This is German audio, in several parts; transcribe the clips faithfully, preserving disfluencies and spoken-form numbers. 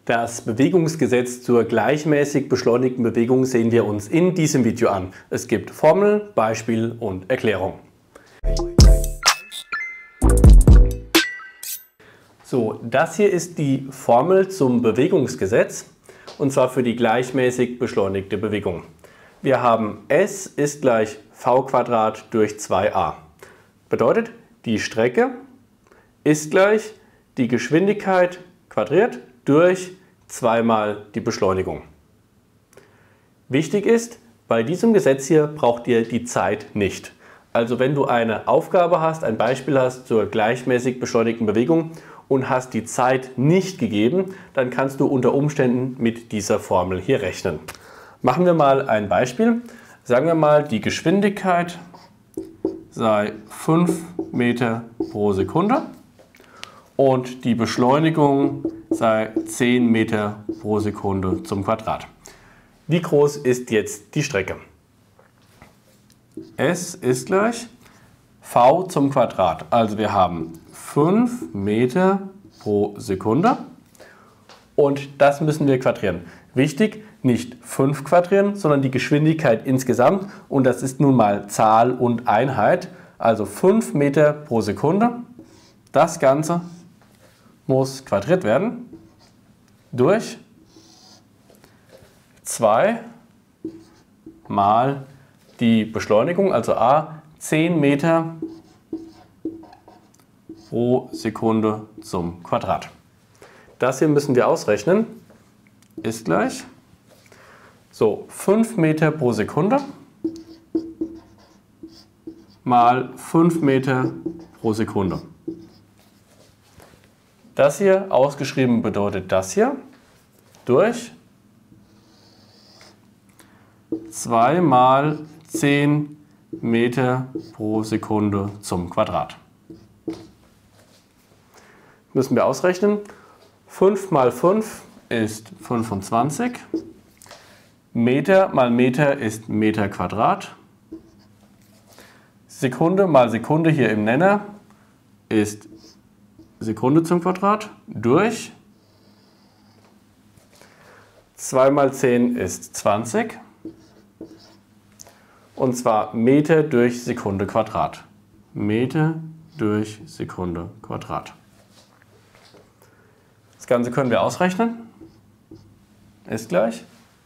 Das Bewegungsgesetz zur gleichmäßig beschleunigten Bewegung sehen wir uns in diesem Video an. Es gibt Formel, Beispiel und Erklärung. So, das hier ist die Formel zum Bewegungsgesetz und zwar für die gleichmäßig beschleunigte Bewegung. Wir haben S ist gleich v² durch zwei a. Bedeutet, die Strecke ist gleich die Geschwindigkeit quadriert durch zweimal die Beschleunigung. Wichtig ist, bei diesem Gesetz hier braucht ihr die Zeit nicht. Also wenn du eine Aufgabe hast, ein Beispiel hast zur gleichmäßig beschleunigten Bewegung und hast die Zeit nicht gegeben, dann kannst du unter Umständen mit dieser Formel hier rechnen. Machen wir mal ein Beispiel. Sagen wir mal, die Geschwindigkeit sei fünf Meter pro Sekunde und die Beschleunigung sei zehn Meter pro Sekunde zum Quadrat. Wie groß ist jetzt die Strecke? S ist gleich v zum Quadrat. Also wir haben fünf Meter pro Sekunde und das müssen wir quadrieren. Wichtig, nicht fünf quadrieren, sondern die Geschwindigkeit insgesamt und das ist nun mal Zahl und Einheit. Also fünf Meter pro Sekunde. Das Ganze muss quadriert werden durch zwei mal die Beschleunigung, also a, zehn Meter pro Sekunde zum Quadrat. Das hier müssen wir ausrechnen, ist gleich so fünf Meter pro Sekunde mal fünf Meter pro Sekunde. Das hier ausgeschrieben bedeutet das hier durch zwei mal zehn Meter pro Sekunde zum Quadrat. Müssen wir ausrechnen. fünf mal fünf ist fünfundzwanzig. Meter mal Meter ist Meter Quadrat. Sekunde mal Sekunde hier im Nenner ist Sekunde zum Quadrat durch zwei mal zehn ist zwanzig und zwar Meter durch Sekunde Quadrat. Meter durch Sekunde Quadrat. Das Ganze können wir ausrechnen. Ist gleich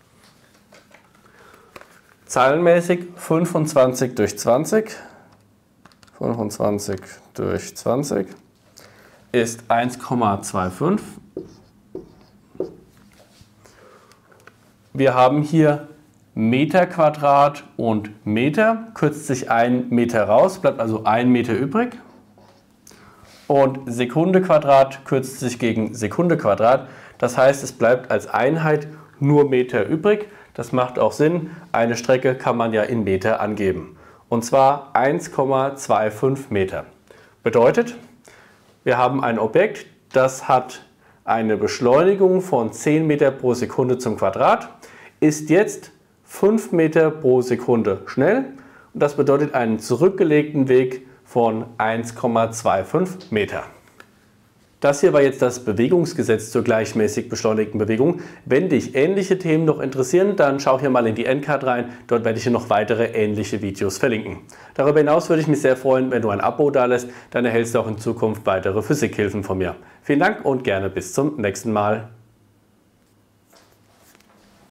zahlenmäßig fünfundzwanzig durch zwanzig. fünfundzwanzig durch zwanzig ist eins Komma fünfundzwanzig. Wir haben hier Meter Quadrat und Meter, kürzt sich ein Meter raus, bleibt also ein Meter übrig. Und Sekunde Quadrat kürzt sich gegen Sekunde Quadrat, das heißt, es bleibt als Einheit nur Meter übrig. Das macht auch Sinn, eine Strecke kann man ja in Meter angeben. Und zwar eins Komma fünfundzwanzig Meter. Bedeutet, wir haben ein Objekt, das hat eine Beschleunigung von zehn Meter pro Sekunde zum Quadrat, ist jetzt fünf Meter pro Sekunde schnell und das bedeutet einen zurückgelegten Weg von eins Komma fünfundzwanzig Meter. Das hier war jetzt das Bewegungsgesetz zur gleichmäßig beschleunigten Bewegung. Wenn dich ähnliche Themen noch interessieren, dann schau hier mal in die Endcard rein. Dort werde ich dir noch weitere ähnliche Videos verlinken. Darüber hinaus würde ich mich sehr freuen, wenn du ein Abo dalässt. Dann erhältst du auch in Zukunft weitere Physikhilfen von mir. Vielen Dank und gerne bis zum nächsten Mal.